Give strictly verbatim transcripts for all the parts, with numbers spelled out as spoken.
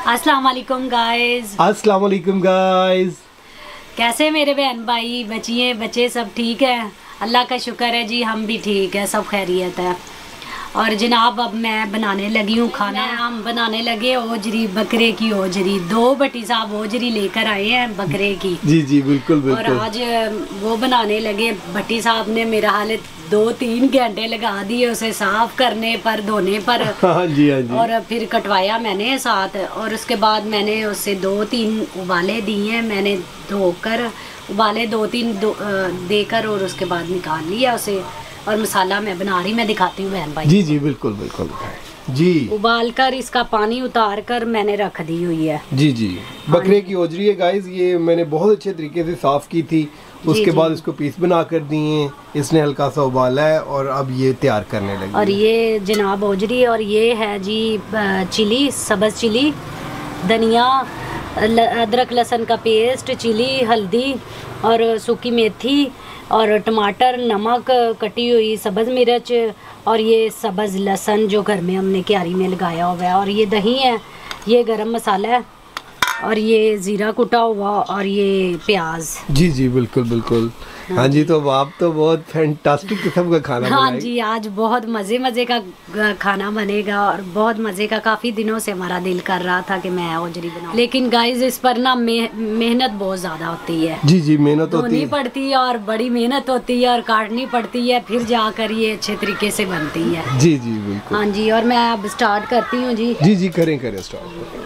अस्सलाम वालेकुम गाइस। अस्सलाम वालेकुम गाइस। कैसे मेरे बहन भाई बचिए बच्चे सब ठीक है? अल्लाह का शुक्र है जी, हम भी ठीक है, सब खैरियत है। और जनाब अब मैं बनाने लगी हूँ खाना। हम बनाने लगे ओजरी, बकरे की ओजरी। दो भट्टी साहब ओजरी लेकर आए हैं बकरे की। जी जी बिल्कुल बिल्कुल। और आज वो बनाने लगे। भट्टी साहब ने मेरा हाल दो तीन घंटे लगा दिए उसे साफ करने पर, धोने पर। हाँ जी हाँ जी। और फिर कटवाया मैंने साथ, और उसके बाद मैंने उसे दो तीन उबाले दिए हैं। मैंने धोकर उबाले दो तीन दो, देकर और उसके बाद निकाल लिया उसे। और मसाला मैं बना रही, मैं दिखाती हूँ बहन भाई। जी जी बिल्कुल बिल्कुल जी। उबाल कर इसका पानी उतार कर मैंने रख दी हुई है। जी जी। बकरे की ओजरी है गाइस, ये मैंने बहुत अच्छे तरीके से साफ की थी। उसके बाद इसको पीस बना कर दिए, इसने हल्का सा उबाला है और अब ये तैयार करने लगे। और ये जनाब ओजरी, और ये है जी चिली, सब्ज़ चिली, धनिया, अदरक लहसुन का पेस्ट, चिली, हल्दी और सूखी मेथी और टमाटर, नमक, कटी हुई सब्ज़ मिर्च और ये सब्ज़ लहसुन जो घर में हमने क्यारी में लगाया हुआ है। और ये दही है, ये गरम मसाला है और ये ज़ीरा कुटा हुआ और ये प्याज। जी जी बिल्कुल बिल्कुल। हाँ, हाँ जी। तो आप तो बहुत फैंटास्टिक किस्म का खाना हाँ जी, आज बहुत मज़े मज़े का खाना बनेगा और बहुत मज़े का। काफ़ी दिनों से हमारा दिल कर रहा था कि मैं ओजरी बनाऊं, लेकिन गाइस इस पर ना मेहनत बहुत ज़्यादा होती है। जी जी, मेहनत होती है, पड़ती है और बड़ी मेहनत होती है और काटनी पड़ती है, फिर जाकर ये अच्छे तरीके से बनती है। जी जी बिल्कुल। हाँ जी, और मैं अब स्टार्ट करती हूँ जी। जी जी करें करें स्टार्ट।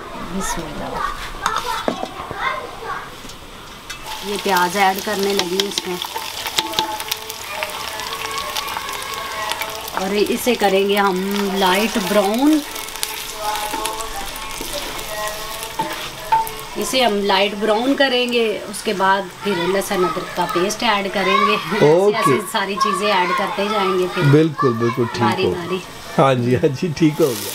ये प्याज ऐड करने लगी इसमें और इसे करेंगे हम लाइट ब्राउन। इसे हम लाइट ब्राउन करेंगे, उसके बाद फिर लहसुन अदरक का पेस्ट ऐड करेंगे। ऐसे ऐसे सारी चीज़ें ऐड करते जाएंगे फिर। बिल्कुल बिल्कुल ठीक बारी बारी। हाँ जी हाँ जी ठीक हो गया।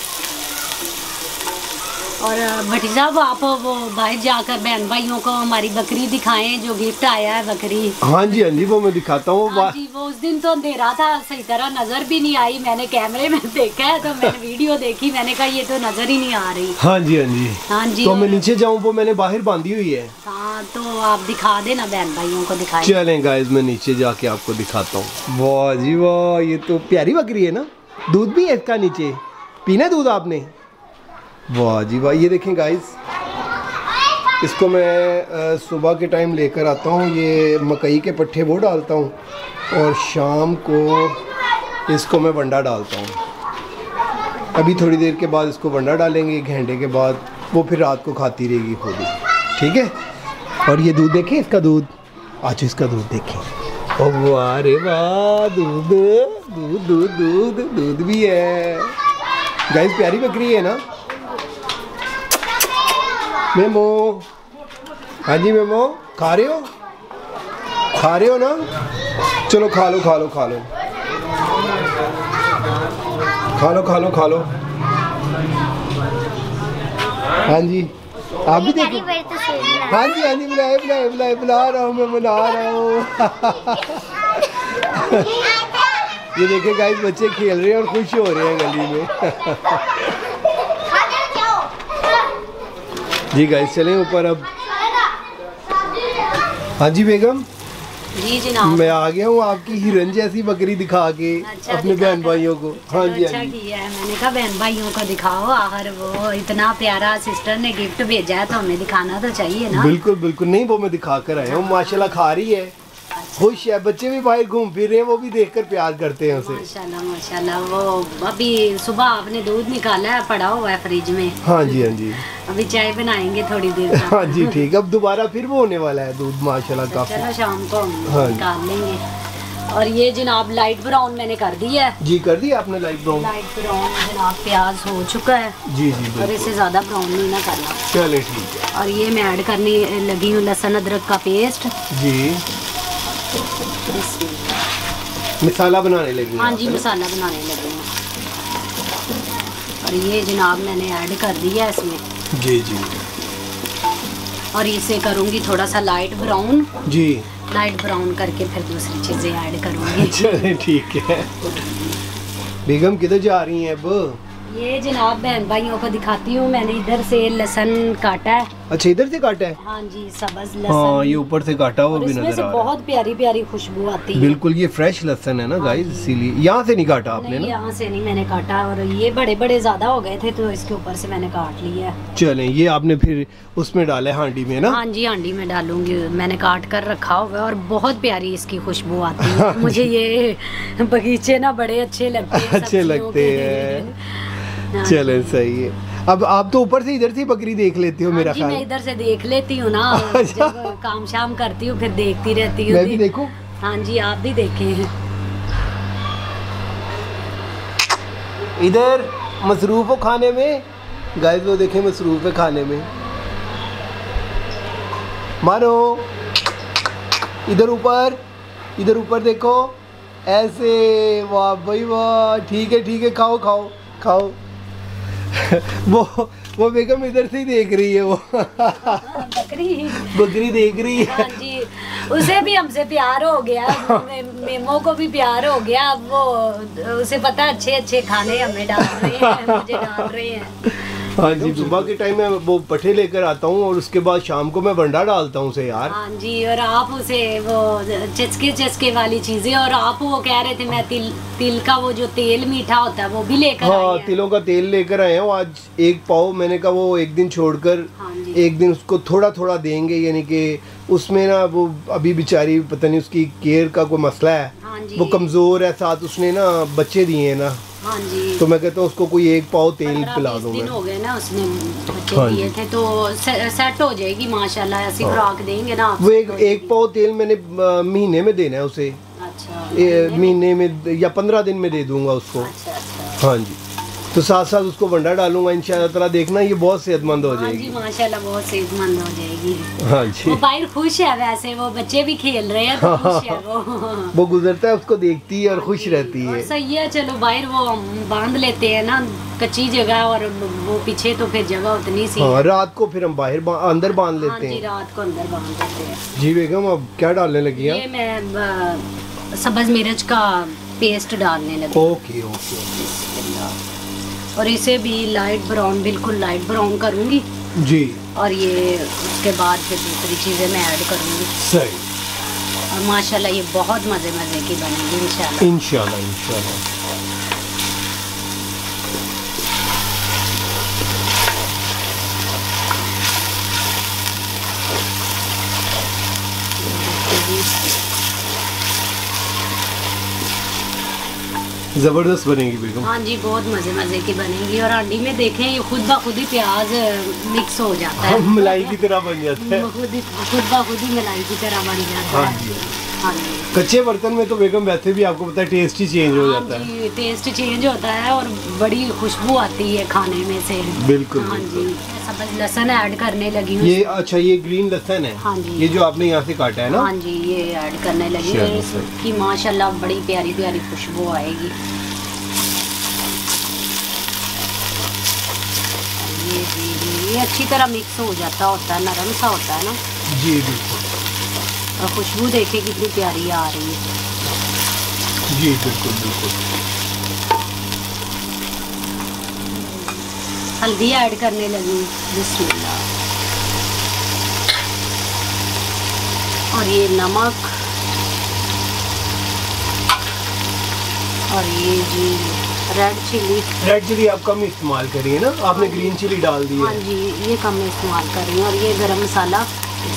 और भट्टी साहब आप वो भाई जाकर बहन भाइयों को हमारी बकरी दिखाएं जो गिफ्ट आया है बकरी। हाँ जी हाँ जी वो मैं दिखाता हूँ। हाँ जी, वो उस दिन तो अंधेरा था, सही तरह नजर भी नहीं आई। मैंने कैमरे में देखा है तो मैंने वीडियो देखी, मैंने कहा ये तो नजर ही नहीं आ रही। हाँ जी हाँ जी हाँ जी। तो मैं नीचे जाऊँ, वो मैंने बाहर बांधी हुई है। हाँ तो आप दिखा देना बहन भाइयों को दिखाएं। चलें गाइस, मैं नीचे जाके आपको दिखाता हूँ। वाह जी वाह, ये तो प्यारी बकरी है ना। दूध भी है इसका नीचे, पीना दूध आपने? वाह जी वाह। ये देखें गाइस, इसको मैं सुबह के टाइम लेकर आता हूँ। ये मकई के पट्ठे वो डालता हूँ और शाम को इसको मैं वंडा डालता हूँ। अभी थोड़ी देर के बाद इसको वंडा डालेंगे, एक घंटे के बाद वो फिर रात को खाती रहेगी खुद ही, ठीक है। और ये दूध देखें, इसका दूध, आज इसका दूध देखें। ओ वाह रे वाह, दूध दूध दूध दूध दूध भी है गाइस। प्यारी बकरी है ना मेमो? हाँ जी मेमो, खा रहे हो? खा रहे हो ना? चलो खा लो खा लो खा लो खा लो खा लो खा लो। हाँ जी आप भी देखो। हाँ जी हाँ जी, बुलाए बुलाए बुलाए बुला रहा हूँ मैं, बुला रहा हूँ। ये देखे गाइस, बच्चे खेल रहे हैं और खुश हो रहे हैं गली में। जी गाइस चलें ऊपर अब। हाँ जी बेगम। जी जनाब, मैं आ गया हूँ आपकी हिरन जैसी बकरी दिखा के। अच्छा, अपने बहन भाइयों को। हाँ जी अच्छा किया है, मैंने कहा बहन भाइयों को दिखाओ, आखिर वो इतना प्यारा सिस्टर ने गिफ्ट भेजा है तो हमें दिखाना तो चाहिए ना। बिल्कुल बिल्कुल, नहीं वो मैं दिखा कर आया हूँ। माशाल्लाह खा रही है, खुश है। बच्चे भी बाहर घूम फिर रहे हैं, वो भी देखकर प्यार करते हैं उसे। माशाल्लाह माशाल्लाह। वो अभी सुबह आपने दूध निकाला है, पड़ा हुआ है फ्रिज में। हाँ जी हाँ जी, अभी चाय बनाएंगे थोड़ी देर। हाँ जी ठीक, अब दोबारा फिर वो होने वाला है दूध माशाल्लाह काफी। चलो शाम को हम निकाल लेंगे। और ये जनाब लाइट ब्राउन मैंने कर दिया है। जी कर दिया आपने लाइट ब्राउन? लाइट ब्राउन जनाब प्याज हो चुका है। जी जी। और इसे ज़्यादा ब्राउन नहीं ना करना। चले ठीक है। और ये मैं ऐड करने लगी हूँ लहसुन अदरक का पेस्ट। जी मसाला बनाने लगी? हाँ जी मसाला बनाने लगी हूँ। और ये जनाब मैंने ऐड कर दिया इसमें। जी जी। और इसे करूँगी थोड़ा सा लाइट ब्राउन। जी लाइट ब्राउन करके फिर दूसरी चीज़ें ऐड करूँगी। चलिए ठीक है। बेगम किधर जा रही हैं अब? ये जनाब बहन भाइयों को दिखाती हूँ, मैंने इधर से लहसुन काटा है। अच्छा इधर से काटा है? हाँ जी, सब्ज लहसुन। हाँ ये ऊपर से काटा हुआ भी नजर आ रहा है। बहुत प्यारी प्यारी खुशबू आती है। बिल्कुल ये फ्रेश लहसुन है ना गाइस, इसीलिए यहाँ से नहीं काटा आपने ना? यहाँ से नहीं मैंने काटा, और ये बड़े बड़े ज्यादा हो गए थे तो इसके ऊपर से मैंने काट लिया। चलें, ये आपने फिर उसमें डाला है हांडी में ना? हाँ जी, हांडी में डालूंगी, मैंने काट कर रखा हुआ है और बहुत प्यारी इसकी खुशबू आती है। मुझे ये बगीचे ना बड़े अच्छे लगते हैं। अच्छे लगते हैं। चले सही है। अब आप तो ऊपर से इधर से बकरी देख लेती हो मेरा ख्याल। मैं इधर से देख लेती हूँ ना, जब काम शाम करती हूँ फिर देखती रहती हूँ। मैं भी देखूं? हाँ जी, आप भी देखें। इधर मसरूफ हो खाने में गाइस, वो देखें मसरूफ है खाने में। मारो इधर ऊपर, इधर ऊपर देखो ऐसे, वाह भाई वाह, ठीक है ठीक है, खाओ खाओ खाओ। वो वो बेगम इधर से ही देख रही है, वो बकरी बकरी देख रही है। हाँ जी, उसे भी हमसे प्यार हो गया, मे, मेमो को भी प्यार हो गया। अब वो उसे पता अच्छे अच्छे खाने हमें डाल रहे हैं, मुझे डाल रहे हैं। हाँ जी, सुबह के टाइम में वो पट्टे लेकर आता हूँ और उसके बाद शाम को मैं वंडा डालता हूँ उसे यार। हाँ जी, और आप उसे वो चस्के चस्के वाली चीजें, और आप वो कह रहे थे मैं तिल तिल का वो जो तेल मीठा होता है वो भी लेकर आए हैं। हाँ, तिलों का तेल लेकर आए हैं आज एक पाव। मैंने कहा वो एक दिन छोड़कर हाँ एक दिन उसको थोड़ा थोड़ा देंगे, यानी कि उसमें ना वो अभी बेचारी पता नहीं उसकी केयर का कोई मसला है। हाँ जी, वो कमजोर है, साथ उसने ना बच्चे दिए हैं ना। हाँ जी, तो मैं कहता हूँ उसको कोई एक पाव तेल पिला दूँ। दिन हो गए ना उसने बच्चे हाँ दिए थे, तो से, सेट हो जाएगी माशाल्लाह। ऐसी खुराक देंगे ना वो एक एक पाव तेल मैंने अ, महीने में देना है उसे। अच्छा, ए, महीने में या पंद्रह दिन में दे दूंगा उसको। अच्छा अच्छा। हाँ जी, तो साथ साथ उसको वंडा डालूंगा इंशाल्लाह ताला, देखना ये बहुत सेहतमंद हो हाँ जी, जाएगी। माशाल्लाह बहुत सेहतमंद हो जाएगी। हाँ जी, वो बाहर खुश है, वैसे वो बच्चे भी खेल रहे हैं तो खुश है वो। वो गुजरता है उसको देखती है और खुश रहती और है। सही है, चलो बाहर वो हम बांध लेते हैं ना, कच्ची जगह, और वो पीछे तो फिर जगह उतनी सी। हाँ, रात को फिर हम बाहर बा, अंदर बांध हाँ लेते जी, हैं। रात को अंदर बांध देते हैं। जी बेगम, अब क्या डालने लगी ये हैं? मैं सब्ज मिर्च का पेस्ट डालने लगी। ओके ओके और इसे भी लाइट ब्राउन, बिल्कुल लाइट ब्राउन करूंगी जी। और ये उसके बाद फिर दूसरी चीज़ें मैं ऐड करूंगी। सही। और माशाल्लाह ये बहुत मज़े मज़े की बनेगी इंशाल्लाह। इंशाल्लाह इंशाल्लाह। जबरदस्त बनेगी बेगम। हाँ जी, बहुत मज़े मज़े की बनेगी। और हांडी में देखें ये खुद ब खुद ही प्याज मिक्स हो जाता है, मलाई की तरह बन जाता है। खुद ही खुद ब खुद ही मलाई की तरह बन जाता हाँ है। जी। हाँ जी, कच्चे बर्तन में तो बेगम वैसे भी आपको पता है टेस्ट ही चेंज हो जाता है। जी, टेस्ट चेंज होता है और बड़ी खुशबू आती है खाने में से। बिल्कुल हाँ बिल्कुल। जी, सब्ज लहसुन ऐड करने लगी हूँ। ये अच्छा, ये ग्रीन लहसुन है। हाँ जी। ये जो आपने यहाँ से काटा है ना? हाँ जी, ये ऐड करने लगी चलो, है सही। इसकी माशाल्लाह बड़ी प्यारी प्यारी खुशबू आएगी। ये जी, ये अच्छी तरह मिक्स हो जाता होता है, नरम सा होता है ना। जी बिल्कुल। और खुशबू देखिए कितनी प्यारी आ रही है। जी बिल्कुल बिल्कुल। हल्दी ऐड करने लगी, बिस्मिल्लाह। और ये नमक, और ये जी रेड चिली। रेड चिली आप कम इस्तेमाल करिए ना, आपने ग्रीन चिली डाल दी हाँ है। जी, ये कम इस्तेमाल कर रही हूँ। और ये गरम मसाला,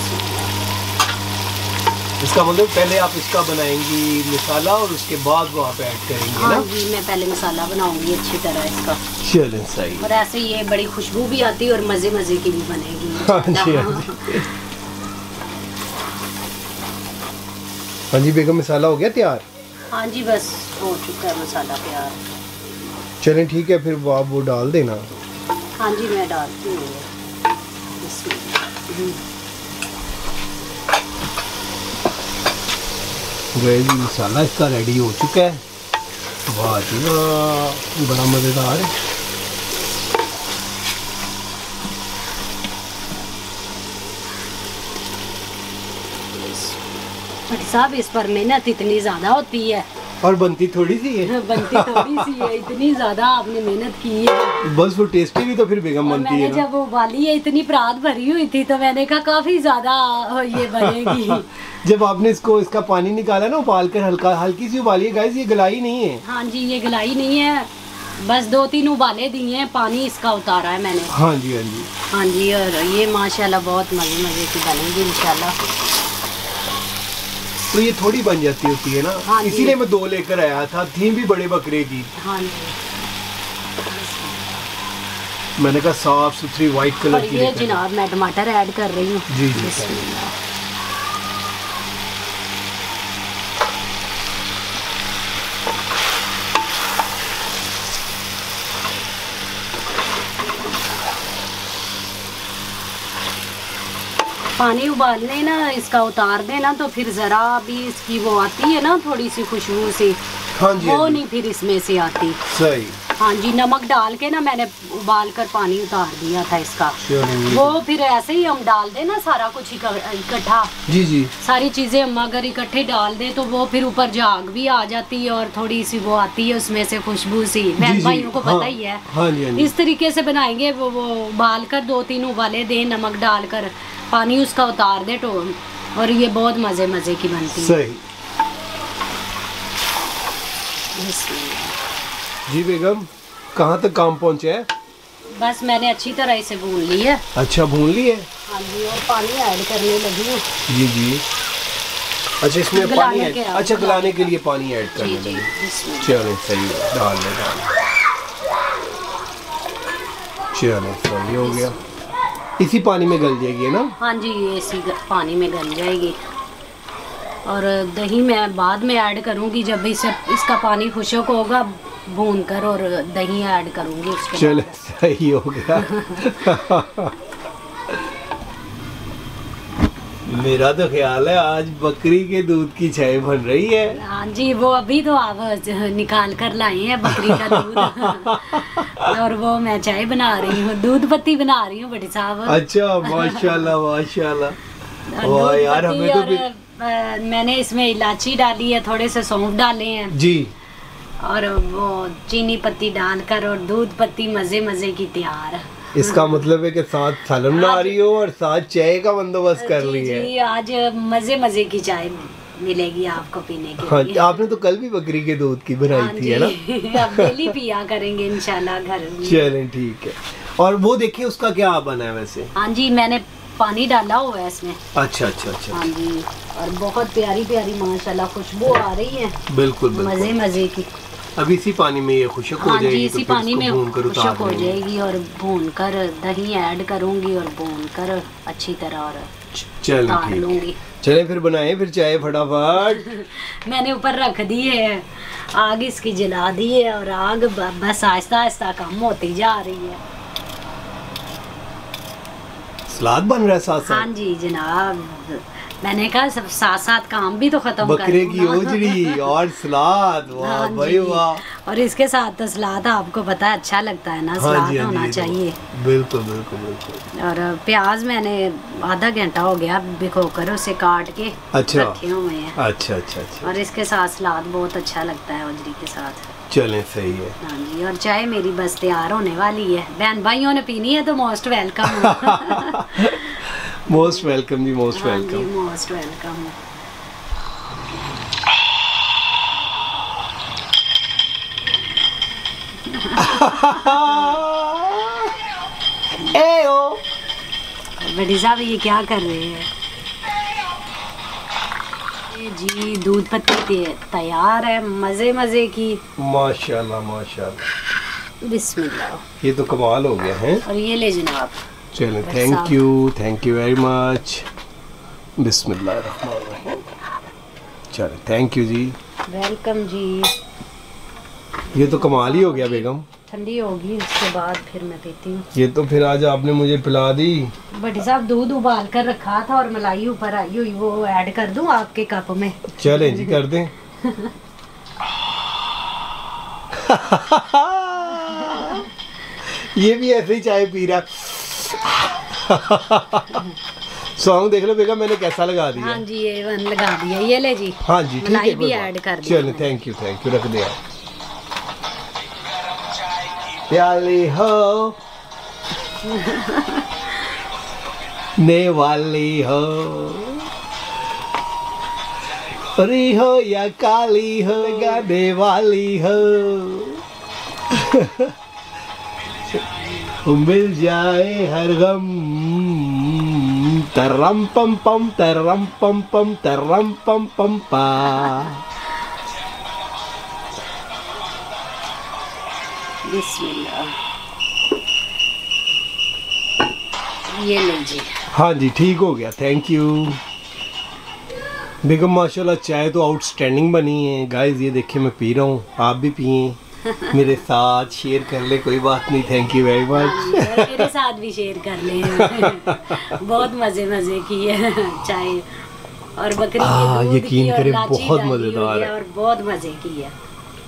इसका मतलब पहले आप इसका बनाएंगी मसाला और उसके बाद वो आप ऐड करेंगी हाँ ना? जी, मैं पहले मसाला बनाऊंगी अच्छी तरह इसका। चलें सही। और ऐसे ये बड़ी खुशबू भी आती है और मज़े मज़े की भी बनेगी। हाँ जी हाँ जी। हाँ जी बेगम, मसाला हो गया तैयार? हाँ जी, बस हो चुका है मसाला तैयार। चलें ठीक है, फिर वो आप वो डाल देना। हाँ जी, मैं डालती हूँ। इसमें ग्रेवी मसाला इसका रेडी हो चुका है। वाह जी वाह, बड़ा मज़ेदार है। बट साहब, इस पर मेहनत इतनी ज़्यादा होती है। और बनती थोड़ी सी है। बनती थोड़ी सी है, इतनी ज्यादा आपने मेहनत की है। बस वो टेस्टी भी तो फिर बेगम बनती है ना। मैंने जब वो उबाली है इतनी परात भरी हुई थी तो मैंने कहा काफी ज्यादा ये बनेगी। जब आपने इसको इसका पानी निकाला ना उबाल कर, हल्का हल्की सी उबाली है गाइस, ये गलाई नहीं है। हाँ जी, ये गलाई नहीं है, बस दो तीन उबाले दिए हैं, पानी इसका उतारा है मैंने। हाँ जी हाँ जी हाँ जी, और ये माशाल्लाह बहुत मजे मजे की बनेगी इंशाल्लाह। तो ये थोड़ी बन जाती होती है ना। हाँ जी। इसीलिए मैं दो लेकर आया था, थीम भी बड़े बकरे की। हाँ जी, मैंने कहा साफ सुथरी व्हाइट और कलर की ये लेकर। जनाब मैं टमाटर ऐड कर रही हूँ। जी जी बिस्मिल्लाह। पानी उबालने ना इसका उतार देना तो फिर जरा भी इसकी वो आती है ना थोड़ी सी खुशबू सी, हाँ जी वो हाँ जी। नहीं फिर इसमें से आती। सही। हाँ जी, नमक डाल के ना मैंने उबाल कर पानी उतार दिया था इसका। चलिए। वो फिर ऐसे ही हम डाल दें ना सारा कुछ इक- इकट्ठा, जी जी सारी चीजें हम अगर इकट्ठे डाल दें तो वो फिर ऊपर झाग भी आ जाती है और थोड़ी सी वो आती है उसमें से खुशबू सी। जी, बहन जी, भाइयों को हाँ, पता ही है। हाँ जी हाँ जी। इस तरीके से बनाएंगे, वो वो उबाल कर दो तीन उबाले दें, नमक डालकर पानी उसका उतार दे तो, और ये बहुत मजे मजे की बनती है। सही। जी बेगम, कहाँ तक काम पहुँचे है? बस मैंने अच्छी तरह इसे भून ली है। अच्छा भून ली है। हाँ जी, और पानी ऐड करने लगी हूँ। जी जी। अच्छा इसमें गलाने पानी ऐड, के- अच्छा गलाने के लिए पानी ऐड जी करने जी, लगे। इसमें चलो सही है, डाल दे डाल दे। चलो सही हो गया। इसी पानी में गल जाएगी ना? हाँ जी, ये इसी ग- पानी में गल जाएगी। और दही मैं बाद में ऐड करूँगी, जब इसे इसका पानी खुशक होगा भून कर, और दही ऐड करूँगी उसके चलो बाद। सही हो गया। मेरा तो ख्याल है आज बकरी के दूध की चाय बन रही है। हाँ जी, वो अभी तो आप निकाल कर लाई हैं बकरी का दूध। और वो मैं चाय बना रही हूँ, दूध पत्ती बना रही हूँ बड़ी साहब। अच्छा माशाल्लाह माशाल्लाह। और वाह दूध यार, पत्ती हमें तो और, भी- अ, मैंने इसमें इलायची डाली है, थोड़े से सौंफ डाले हैं, जी। और वो चीनी पत्ती डालकर और दूध पत्ती मजे मजे की तैयार। इसका मतलब है कि साथ सालन बना रही हो और साथ चाय का बंदोबस्त कर जी रही है। जी, आज मजे मजे की चाय मिलेगी आपको पीने के हाँ, लिए। आपने तो कल भी बकरी के दूध की बनाई हाँ थी है ना? जी, अब डेली पिया करेंगे इंशाल्लाह घर में। चलें ठीक है। और वो देखिए उसका क्या बना है वैसे? हाँ जी, मैंने पानी डाला हुआ है इसमें। अच्छा अच्छा अच्छा। हाँ जी, और बहुत प्यारी प्यारी माशाल्लाह खुशबू आ रही है, बिल्कुल मजे बिल्कुल। मजे की। अब इसी पानी में ये खुशक हो हाँ जी, जाएगी, इसी तो फिर पानी इसको में भून कर उतार खुशक हो देंगे। जाएगी, और भून कर दही ऐड करूंगी और भून कर अच्छी तरह और चलें उतार ठीक है। लूंगी। चलें फिर बनाएं फिर चाय फटाफट। मैंने ऊपर रख दी है, आग इसकी जला दी है, और आग ब- बस आहिस्ता आहिस्ता कम होती जा रही है। सलाद बन रहा है साथ हाँ साथ। जी जनाब, मैंने कहा सब साथ साथ काम भी तो खत्म कर बकरे दूं की ना। ओजड़ी और सलाद, वाह हाँ भाई जी, वाह। और इसके साथ तो सलाद आपको पता है अच्छा लगता है ना, हाँ सलाद जी हाँ होना जी, ये तो- चाहिए। बिल्कुल बिल्कुल बिल्कुल। और प्याज मैंने आधा घंटा हो गया भिगो कर उसे काट के अच्छा। रखे हुए हैं, अच्छा अच्छा अच्छा। और इसके साथ सलाद बहुत अच्छा लगता है ओजरी के साथ। चलें सही है। हाँ जी, और चाय मेरी बस तैयार होने वाली है, बहन भाइयों ने पीनी है तो मोस्ट वेलकम। मोस्ट वेलकम जी, मोस्ट हाँ जी, वेलकम। Most welcome. ए ओ बड़ी साहब ये क्या कर रहे हैं? ये जी दूध पत्ती ते- तैयार है, मजे मजे की। माशाल्लाह माशाल्लाह, बिस्मिल्लाह। ये तो कमाल हो गया है। और ये ले जनाब। चलें बस थैंक आप- you thank you very much. बिस्मिल्लाहिर्रहमानिर्रहीम। चलें थैंक यू जी। वेलकम जी। ये तो कमाल ही हो गया बेगम। ठंडी होगी उसके बाद फिर मैं पीती हूँ। ये तो फिर आज आपने मुझे पिला दी। बड़ी साहब दूध उबाल कर रखा था और मलाई ऊपर आई हुई, वो ऐड कर दूँ आपके कप में? चलें जी कर दें। ये भी ऐसे ही चाय पी रहा। सॉन्ग देख लो बेगम मैंने कैसा लगा दिया। हाँ जी ये वन लगा दिया, ये ले जी। हाँ जी ठीक मलाई है, भी ऐड कर दी। चलो थैंक यू थैंक यू, रख दिया। प्याली हो ने वाली हो, हरी हो या काली हो, गाने वाली हो मिल जाए हर गम, तरम पम पम तरम पम पम तरम पम पम पा। बिस्मिल्लाह, ये ले जी। हाँ जी ठीक हो गया, थैंक यू बेगम। माशाल्लाह चाय तो आउटस्टैंडिंग बनी है गाइस। ये देखिए मैं पी रहा हूँ, आप भी पिए मेरे साथ, शेयर कर ले, कोई बात नहीं। Thank you very much. मेरे साथ भी शेयर कर ले। बहुत मजे मजे की है चाय और बकरी के दूध यकीन की और करें लाची बहुत डाली मजेदार हुई है और बहुत मजे की है।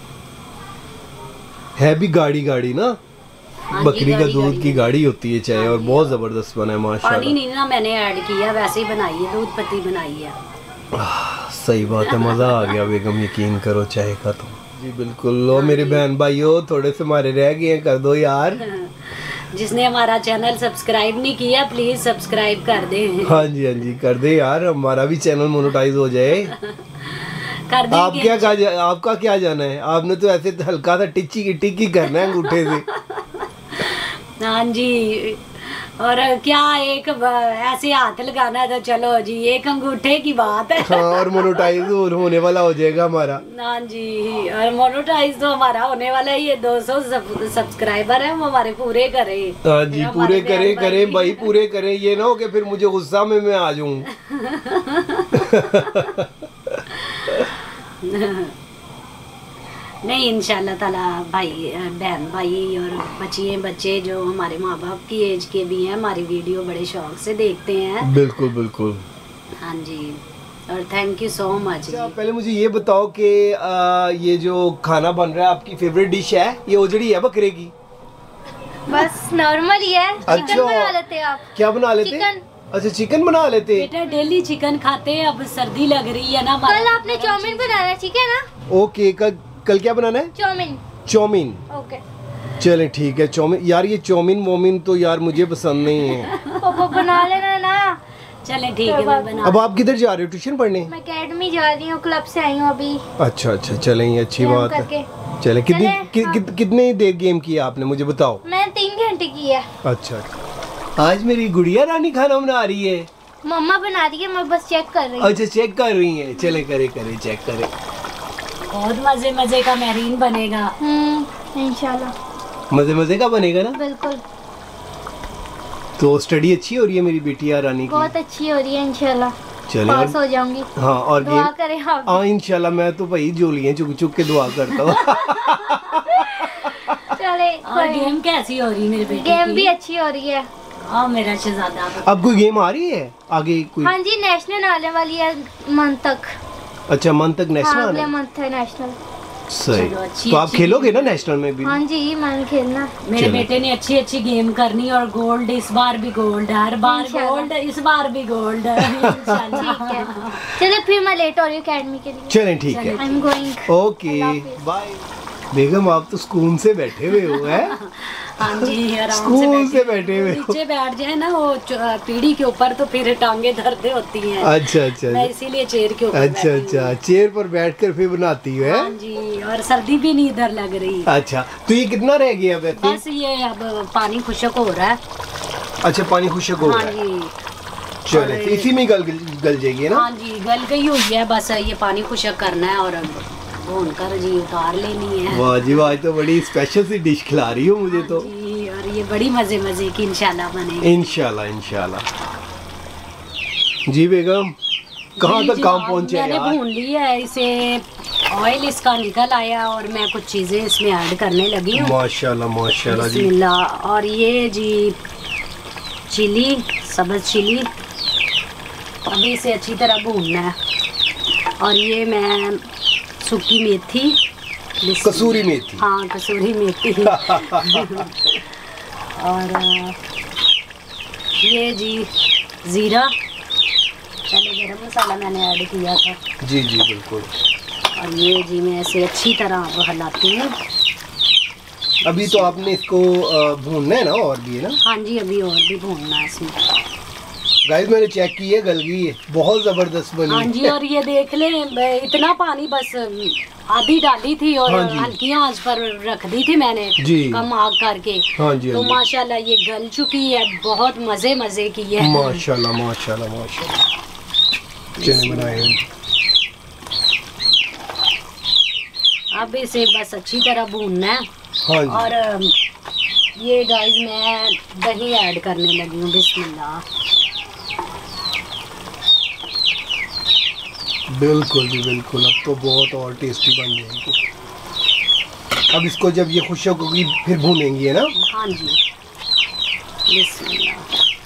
है भी गाड़ी गाड़ी ना, हाँ जी, बकरी का गाढ़ी दूध गाढ़ी की गाड़ी होती है चाय, और बहुत जबरदस्त बना है पानी माशाल्लाह। नहीं ना मैंने ऐड किया, वैसे ही बनाई है, दूध पत्ती बनाई है। सही बात है, मजा आ गया बेगम, यकीन करो चाय का तो। जी बिल्कुल। लो मेरे बहन भाइयों, थोड़े से हमारे रह गए हैं, कर दो यार। जिसने हमारा चैनल सब्सक्राइब नहीं किया प्लीज सब्सक्राइब कर दे। हाँ जी हाँ जी कर दे यार, हमारा भी चैनल मोनेटाइज हो जाए। कर देंगे। आप क्या क्या जा, आपका क्या जाना है, आपने तो ऐसे हल्का सा टिच्ची की टिक्की करना है अंगूठे से। हाँ जी, और क्या एक ब- ऐसे हाथ लगाना है तो चलो जी, एक अंगूठे की बात है। हाँ, और मोनेटाइज होने वाला हो जाएगा हमारा। हाँ जी, और मोनेटाइज तो हमारा होने वाला ही है। दो सौ सब्सक्राइबर है, हम हमारे पूरे करें। हाँ जी हमारे पूरे बहन करें भाई। करें भाई, पूरे करें। ये ना हो कि फिर मुझे गुस्सा में मैं आ जाऊं। नहीं इंशाल्लाह ताला भाई बहन भाई और बच्चिए बच्चे जो हमारे माँ बाप की एज के भी हैं, हमारी वीडियो बड़े शौक से देखते हैं। बिल्कुल बिल्कुल। हाँ जी, और थैंक यू सो मच। अच्छा पहले मुझे ये बताओ कि आ, ये जो खाना बन रहा है आपकी फेवरेट डिश है, ये ओजड़ी है बकरे की? बस नॉर्मल ही है। अच्छा। चिकन बना लेते हैं आप? क्या बना लेते? चिकन। अच्छा चिकन बना लेते। बेटा डेली चिकन खाते हैं, अब सर्दी लग रही है ना। हमारे- कल आपने चाउमीन बनाना है, ठीक है ना? ओके, कल कल क्या बनाना है? चाउमीन। चाउमीन। ओके। चले ठीक है, चाउमीन। यार ये चाउमीन वोमिन तो यार मुझे पसंद नहीं है। पापा बना लेना ना। चले ठीक है, मैं बना। अब आप किधर जा रहे हो, ट्यूशन पढ़ने? मैं अकेडमी जा रही हूँ, क्लब से आई हूँ अभी। अच्छा अच्छा चलें, ये अच्छी गेम बात करके। है। चले कितनी चलें, कि, हाँ। कि, कितने देर गेम किया आपने मुझे बताओ। मैं तीन घंटे की है। अच्छा आज मेरी गुड़िया रानी खाना बना रही है। मम्मा बना रही है, मैं बस चेक कर रही हूँ। अच्छा चेक कर रही है, चले करे करे चेक करे। बहुत मजे मजे का महरीन बनेगा। हम्म, इंशाल्लाह। मजे मजे का बनेगा ना। बिल्कुल। तो स्टडी अच्छी हो रही है मेरी बेटिया रानी की? बहुत अच्छी हो रही है इंशाल्लाह। चले पास और, हो जाऊंगी। हाँ और दुआ गेम करें आप। हाँ इंशाल्लाह, मैं तो भाई जोलियां चुक चुक के दुआ करता हूँ। चले और गेम कैसी हो रही मेरे बेटे गेम की? भी अच्छी हो रही है। हाँ मेरा शहजादा। अब कोई गेम आ रही है आगे कोई? हाँ जी, नेशनल आने वाली है मंथ तक। अच्छा मंथ तक हाँ, नेशनल अगले आना? मंथ है नेशनल। सही। चलो, अच्छी- तो आप अच्छी खेलोगे ना नेशनल में भी? हाँ जी, मैंने खेलना। मेरे चलो। बेटे ने अच्छी अच्छी गेम करनी और गोल्ड, इस बार भी गोल्ड, हर बार इंशाल्लाह। गोल्ड, इस बार भी गोल्ड। ठीक है, चलिए फिर मैं लेट हो रही हूँ अकेडमी के लिए। चलें ठीक है, आई एम गोइंग। ओके अल्लाह हाफिज़। बाय। बेगम आप तो सुकून से बैठे हुए हो हैं? हाँ जी, आराम स्कूल से से बैठे हुए हो। नीचे बैठ जाए ना वो च- पीढ़ी के ऊपर तो फिर टांगे दर्द होती हैं। अच्छा अच्छा मैं इसीलिए चेयर के ऊपर अच्छा बैठी हूँ। अच्छा चेयर पर बैठकर फिर बनाती हो हाँ है? जी, और सर्दी भी नहीं इधर लग रही। अच्छा तो ये कितना रह गया वैसे? बस ये अब पानी खुशक हो रहा है। अच्छा पानी खुशक हो हाँ रहा है। जी, चले और- तो इसी में गल गल जाएगी ना? हाँ जी, गल गई हुई है, बस ये पानी खुशक करना है और भून कर जी उतार लेनी है। वाह जी वाह, आज तो बड़ी स्पेशल सी डिश खिला रही हो मुझे तो। जी, और ये बड़ी मजे मजे की इंशाल्लाह बनेगी। इंशाल्लाह इंशाल्लाह। जी बेगम कहाँ जी, तक जी, काम हाँ, पहुँचे मैंने यार? भून ली है इसे, ऑयल इसका निकल आया और मैं कुछ चीजें इसमें ऐड करने लगी हूँ। माशाल्लाह माशाल्लाह जी। बिस्मिल्लाह। और ये जी चिली, सब्ज चिली, अभी इसे अच्छी तरह भूनना है। और ये मैं सूखी मेथी, बिस्मिल्लाह। कसूरी मेथी। हाँ कसूरी मेथी। और अ, ये जी जीरा, पहले गरम मसाला मैंने ऐड किया था। जी जी बिल्कुल। और ये जी मैं ऐसे अच्छी तरह अब हिलाती हूँ। अभी तो आपने इसको अ, भूनना है ना, और भी है ना? हाँ जी, अभी और भी भूनना है इसमें। गाइस मैंने चेक की है, गल गई है, बहुत जबरदस्त बनी। हाँ जी, और ये देख लें, इतना पानी बस आधी डाली थी और हाँ जी। हल्की आंच पर रख दी थी मैंने, जी। कम आग करके। हाँ जी, तो हाँ जी। माशाल्लाह ये गल चुकी है, बहुत मजे मजे की है। माशाल्लाह माशाल्लाह माशाल्लाह। चने बनाए। अब इसे बस अच्छी तरह भूनना है। हाँ जी। और अम, ये गाइस मैं दही ऐड करने लगी हूँ। बिस्मिल्लाह। बिल्कुल जी बिल्कुल, अब तो बहुत और टेस्टी बन जाएगी। अब इसको जब ये खुशक होगी फिर भूनेंगी, है ना? हाँ जी, बिस्मिल्लाह।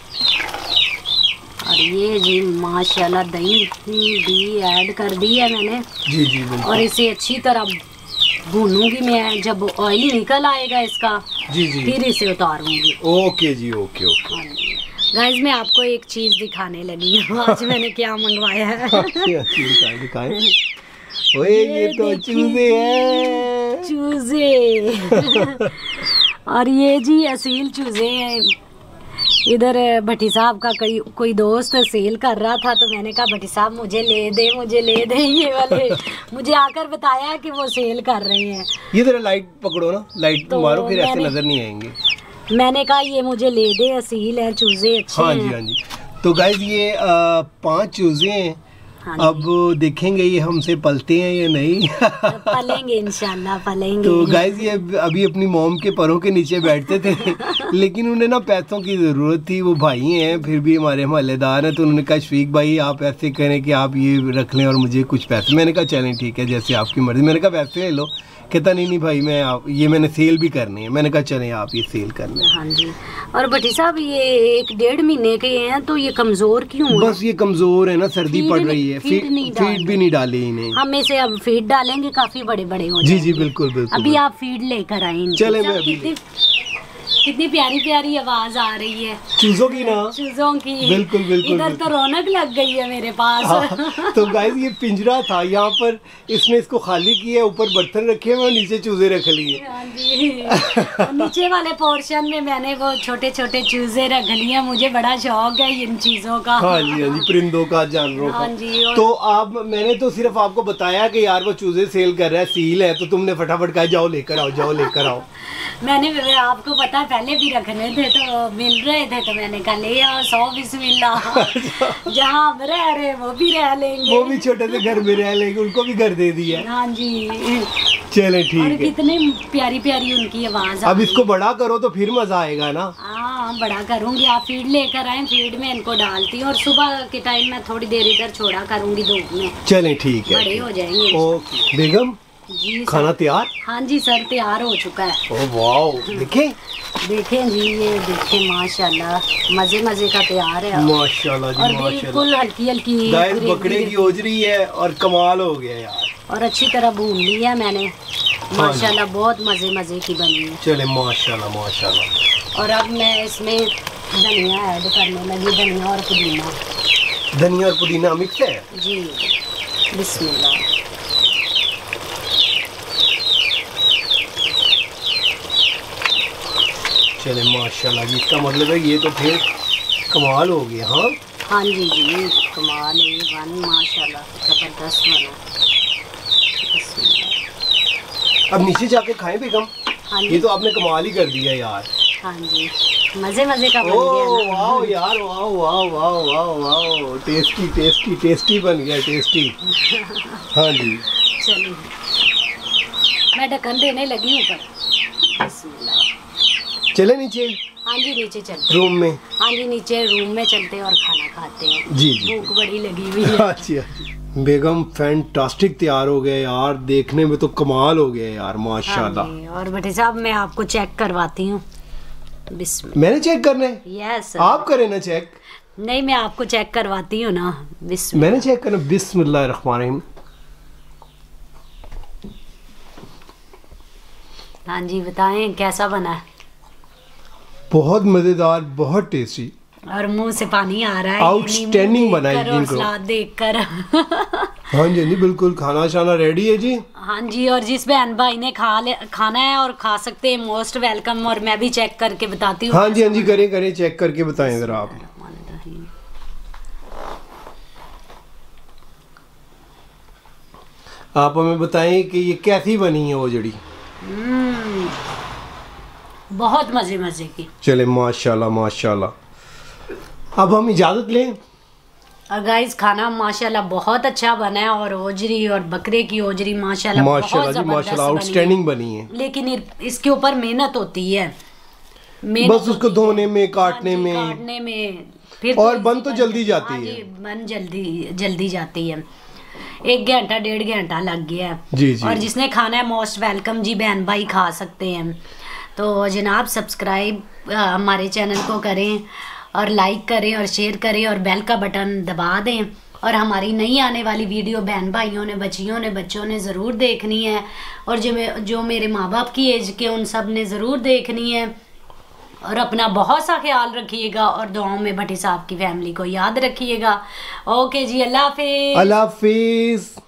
और ये जी माशाल्लाह दही भी ऐड कर दी है मैंने। जी जी बिल्कुल। और इसे अच्छी तरह भूनूंगी मैं। जब ऑयल निकल आएगा इसका, जी जी। फिर इसे उतारूंगी। ओके जी, ओके ओके। गाइस मैं आपको एक चीज दिखाने लगी हूँ। आज मैंने क्या मंगवाया है। दिखाएं दिखाएं। ओए ये तो चूजे हैं। चूजे। और ये जी असील चूजे हैं। इधर भट्टी साहब का कोई कोई दोस्त सेल कर रहा था, तो मैंने कहा भट्टी साहब मुझे ले दे, मुझे ले दे ये वाले। मुझे आकर बताया कि वो सेल कर रहे हैं। ये जरा लाइट पकड़ो ना, लाइट तो मारो, फिर ऐसे मैंने- नजर नहीं आएंगे। मैंने कहा ये मुझे ले दे, असील है, चूजे अच्छे हाँ हैं। जी हाँ जी। तो गाइज ये आ, पांच चूजे हैं। हाँ जी। अब देखेंगे ये हमसे पलते हैं या नहीं। पलेंगे इंशाल्लाह, पलेंगे। तो गाइज ये अभी अपनी मॉम के परों के नीचे बैठते थे, लेकिन उन्हें ना पैसों की ज़रूरत थी। वो भाई हैं, फिर भी हमारे मोहल्लेदार हैं, तो उन्होंने कहा शफीक भाई आप ऐसे करें कि आप ये रख लें और मुझे कुछ पैसे। मैंने कहा चलें ठीक है, जैसे आपकी मर्ज़ी। मैंने कहा पैसे ले लो। कहता नहीं नहीं भाई मैं आप ये मैंने सेल भी करनी है। मैंने कहा चलें आप ये सेल कर लें। हाँ जी। और भट्टी साहब ये एक डेढ़ महीने के हैं, तो ये कमजोर क्यों है? बस ये कमज़ोर है ना, सर्दी फीड पड़ नहीं- रही है। फीड फीड नहीं फीड भी नहीं डाली इन्हें। हम इसे अब फीड डालेंगे, काफी बड़े बड़े हो जी जाएंगे। जी बिल्कुल बिल्कुल। अभी आप फीड लेकर आए इनकी। चले, मैं सब अभी कितनी कितनी प्यारी प्यारी आवाज आ रही है चूजों की ना। चूजों की। बिल्कुल बिल्कुल इधर तो रौनक लग गई है मेरे पास। हाँ, तो गाइस ये पिंजरा था, यहाँ पर इसने इसको खाली किया, ऊपर बर्तन रखे हुए और नीचे चूजे रख लिए। हाँ जी। नीचे वाले पोर्शन में मैंने वो छोटे छोटे चूजे रख लिए। मुझे बड़ा शौक है इन चीजों का। हाँ जी हाँ जी, परिंदों का, जानवरों हाँ का। जी। और तो आप मैंने तो सिर्फ आपको बताया कि यार वो चूजे सेल कर रहा है, सील है, तो तुमने फटाफट कहा जाओ लेकर आओ, जाओ लेकर आओ। मैंने आपको पता है पहले भी रखने थे, तो मिल रहे थे, तो मैंने कहा ले आओ, सौ बिस्मिल्लाह। जहाँ हम रह रहे वो भी रह लेंगे। वो भी छोटे से घर में रह लेंगे, उनको भी घर दे दिया। हाँ जी। चले और ठीक है। कितनी प्यारी प्यारी उनकी आवाज। अब इसको बड़ा करो तो फिर मजा आएगा ना। हाँ बड़ा करूंगी। आप फीड लेकर आए, फीड में इनको डालती हूँ, और सुबह के टाइम में थोड़ी देर इधर छोड़ा करूंगी धूप में, चले ठीक है। बड़े हो जाएंगे। ओके बेगम, जी सर। खाना तैयार? हाँ जी सर, तैयार हो चुका है। ओ वाओ, देखें देखें जी, ये देखें माशाल्लाह, मजे मजे का तैयार है। माशाल्लाह जी और माशाल्लाह। बिल्कुल हल्की हल्की गाइस ग्रेवी बकरे की ओजरी है और कमाल हो गया यार। और अच्छी तरह भून ली है मैंने माशाल्लाह, बहुत मजे मजे की बनी है। चले माशाल्लाह माशाल्लाह। और अब मैं इसमें धनिया ऐड करने लगी, धनिया और पुदीना। धनिया और पुदीना मिक्स है। जी बिस्मिल्लाह। चले माशाल्लाह जी, इसका मतलब है ये तो फिर कमाल हो गया। हाँ हाँ जी जी, कमाल है, वन माशाल्लाह जबरदस्त बना। बिस्मिल्लाह। अब नीचे जाके खाएं बेगम। हाँ ये जी। तो आपने कमाल ही कर दिया यार। हाँ जी, मजे मजे का बन ओ गया ना। वाओ यार, wow wow wow wow wow, tasty tasty tasty बन गया, टेस्टी। हाँ जी चलिए मैं ढक्कन देने लगी ऊपर। बिस्मिल्लाह। चले नीचे हाँ जी नीचे चलते। रूम में। हाँ जी नीचे रूम में चलते हैं और खाना खाते हैं। जी जी। भूख बड़ी लगी हुई है। अच्छी अच्छी। बेगम फैंटास्टिक तैयार हो गए यार, देखने में तो कमाल हो गया यार माशाल्लाह। हाँ जी, और बेटे साहब मैं आपको चेक करवाती हूँ। बिस्मिल्लाह। मैंने चेक करना है? यस आप करें ना चेक। नहीं, मैं आपको चेक करवाती हूँ ना। बिस्मिल्लाह। मैंने चेक करना। बिस्मिल्लाहिर्रहमानिर्रहीम। हाँ जी बताएं कैसा बना है। बहुत मज़ेदार, बहुत टेस्टी। और मुंह से पानी आ रहा है। आउटस्टैंडिंग बनाई इनको सलाद देखकर। हाँ जी जी बिल्कुल, खाना शाना रेडी है जी। हाँ जी, और जिस बहन भाई ने खा ले खाना है और खा सकते हैं, मोस्ट वेलकम। और मैं भी चेक करके बताती हूँ। हाँ जी हाँ जी, करें करें, चेक करके बताएं जरा आप। आप हमें बताएं कि ये कैसी बनी है वो जड़ी। बहुत मजे मजे की। चले माशाल्लाह माशाल्लाह। अब हम इजाजत लें। और गाइस खाना माशाल्लाह बहुत अच्छा बना है, और ओजरी और बकरे की ओजरी माशाल्लाह माशाल्लाह जी माशाल्लाह आउटस्टैंडिंग बनी है। लेकिन इसके ऊपर मेहनत होती है, बस उसको धोने में, काटने में, काटने में फिर और बन तो जल्दी जाती है। बन जल्दी जल्दी जाती है। एक घंटा डेढ़ घंटा लग गया है जी जी। और जिसने खाना है मोस्ट वेलकम जी, बहन भाई खा सकते हैं। तो जनाब सब्सक्राइब हमारे चैनल को करें और लाइक करें और शेयर करें और बेल का बटन दबा दें। और हमारी नई आने वाली वीडियो बहन भाइयों ने, बच्चियों ने, बच्चों ने ज़रूर देखनी है, और जो जो मेरे माँ बाप की एज के उन सब ने ज़रूर देखनी है। और अपना बहुत सा ख्याल रखिएगा और दुआओं में भट्टी साहब की फैमिली को याद रखिएगा। ओके जी, अल्लाह हाफिज़। अल्लाह हाफिज़।